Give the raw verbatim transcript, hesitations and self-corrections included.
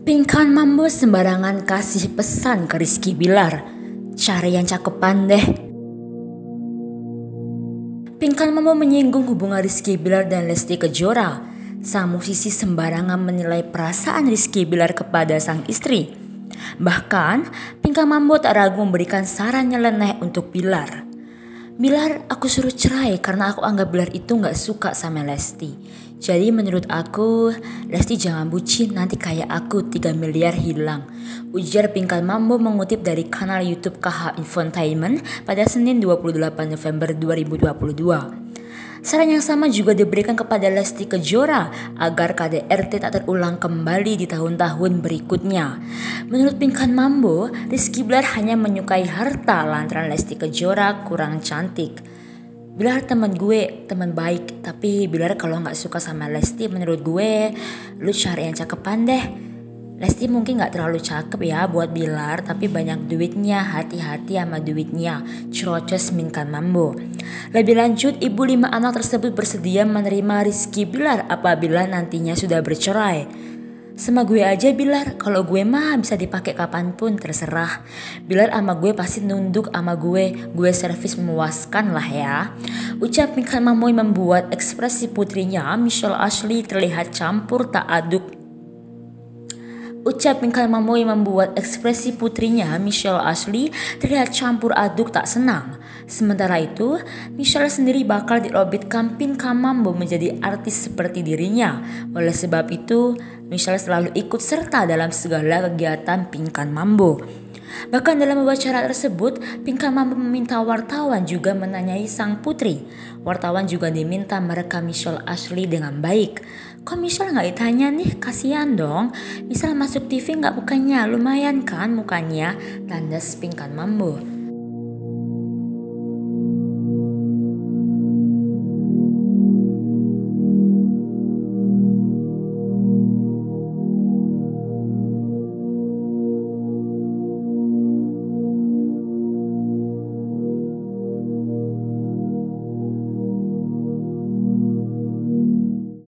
Pinkan Mambo sembarangan kasih pesan ke Rizky Bilar. Cari yang cakepan deh. Pinkan Mambo menyinggung hubungan Rizky Bilar dan Lesti Kejora. Sang musisi sembarangan menilai perasaan Rizky Bilar kepada sang istri. Bahkan, Pinkan Mambo tak ragu memberikan saran nyeleneh untuk Bilar. Bilar, aku suruh cerai karena aku anggap Bilar itu gak suka sama Lesti. Jadi menurut aku, Lesti jangan bucin, nanti kayak aku tiga miliar hilang. Ujar Pinkan Mambo mengutip dari kanal YouTube K H Infotainment pada Senin dua puluh delapan November dua ribu dua puluh dua. Saran yang sama juga diberikan kepada Lesti Kejora agar K D R T tak terulang kembali di tahun-tahun berikutnya. Menurut Pinkan Mambo, Rizky Bilar hanya menyukai harta lantaran Lesti Kejora kurang cantik. Bilar teman gue, teman baik, tapi Bilar kalau nggak suka sama Lesti, menurut gue, lu cari yang cakepan deh. Lesti mungkin gak terlalu cakep ya buat Bilar, tapi banyak duitnya, hati-hati sama duitnya, cerocos Pinkan Mambo. Lebih lanjut, ibu lima anak tersebut bersedia menerima Rizky Bilar apabila nantinya sudah bercerai. Sama gue aja Bilar, kalau gue mah bisa dipakai kapanpun terserah. Bilar sama gue pasti nunduk sama gue, gue servis memuaskan lah ya. Ucap Pinkan Mambo membuat ekspresi putrinya Michelle Ashley terlihat campur tak aduk. Ucap Pinkan Mambo yang membuat ekspresi putrinya Michelle Ashley terlihat campur aduk tak senang. Sementara itu, Michelle sendiri bakal diobitkan Pinkan Mambo menjadi artis seperti dirinya. Oleh sebab itu, Michelle selalu ikut serta dalam segala kegiatan Pinkan Mambo. Bahkan dalam wawancara tersebut, Pinkan Mambo meminta wartawan juga menanyai sang putri. Wartawan juga diminta merekam Michelle Ashley dengan baik. Kok Michelle gak ditanya nih, kasihan dong. Misal masuk T V gak bukannya, lumayan kan mukanya, tandas Pinkan Mambo.